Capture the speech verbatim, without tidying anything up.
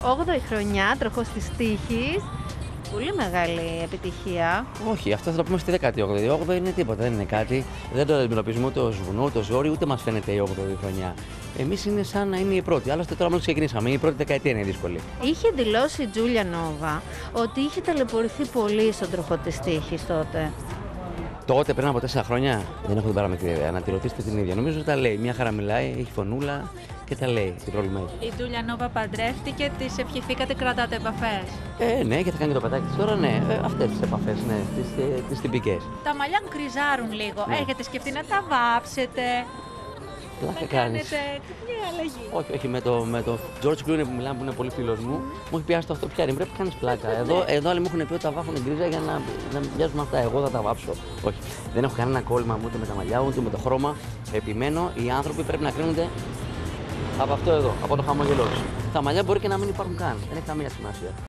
όγδοη χρονιά, τροχός της τύχης. Πολύ μεγάλη επιτυχία. Όχι, αυτό θα το πούμε στη δέκατη όγδοη. Η όγδοη είναι τίποτα, δεν είναι κάτι. Δεν το αντιμετωπίζουμε ούτε ως βουνό, ούτε ως ζόρι, ούτε μας φαίνεται η όγδοη χρονιά. Εμείς είναι σαν να είναι η πρώτη. Άλλωστε τώρα μόλις ξεκινήσαμε. Η πρώτη δεκαετία είναι δύσκολη. Είχε δηλώσει η Τζούλια Νόβα ότι είχε ταλαιπωρηθεί πολύ στον τροχό της τύχης τότε. Τότε, πριν από τέσσερα χρόνια, δεν έχω την παραμικρή ιδέα. Να τη ρωτήσετε την ίδια. Νομίζω ότι τα λέει. Μια χαρά μιλάει, έχει φωνούλα και τα λέει. Τι πρόβλημα έχει. Η Τζούλια Νόβα παντρεύτηκε, της ευχηθήκατε, κρατάτε επαφές? Ε, ναι, και θα κάνει και το παιδάκι της τώρα, ναι. Ε, αυτές τις επαφές, ναι, τις, ε, τις τυπικές. Τα μαλλιά γκριζάρουν λίγο. Ναι. Έχετε σκεφτεί να τα βάψετε? Πλάκα Να κάνεις. κάνετε μια αλλαγή? Όχι, όχι, με το, με το George Clooney που μιλάμε, που είναι πολύ φίλος μου, μου έχει πιάσει το αυτό πιάνει. Πρέπει να κάνεις πλάκα. Εδώ, εδώ άλλοι μου έχουν πει ότι τα βάφουν γκρίζα για να, να μοιάζουν αυτά. Εγώ θα τα βάψω. Όχι. Δεν έχω κανένα κόλλημα ούτε με τα μαλλιά, ούτε με το χρώμα. Επιμένω, οι άνθρωποι πρέπει να κρίνονται από αυτό εδώ, από το χαμόγελό τους. Τα μαλλιά μπορεί και να μην υπάρχουν καν. Δεν έχει καμία σημασία.